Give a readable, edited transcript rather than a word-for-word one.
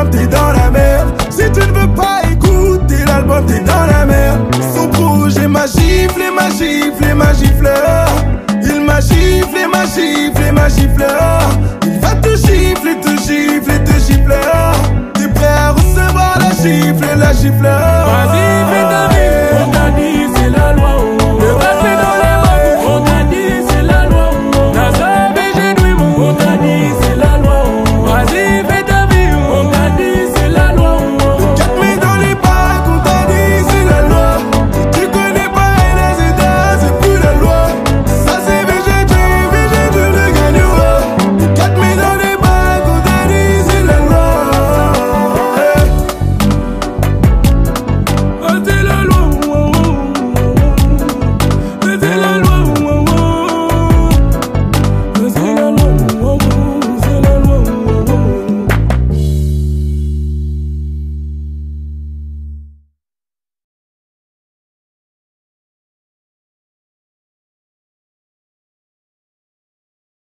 l'album, t'es dans la merde. Si tu ne veux pas écouter l'album, t'es dans la merde. Son projet m'a giflé, m'a giflé, m'a giflé. Il m'a giflé, m'a giflé, m'a giflé. Il va te gifler, te gifler, te gifler. T'es prêt à recevoir la gifle, la gifle.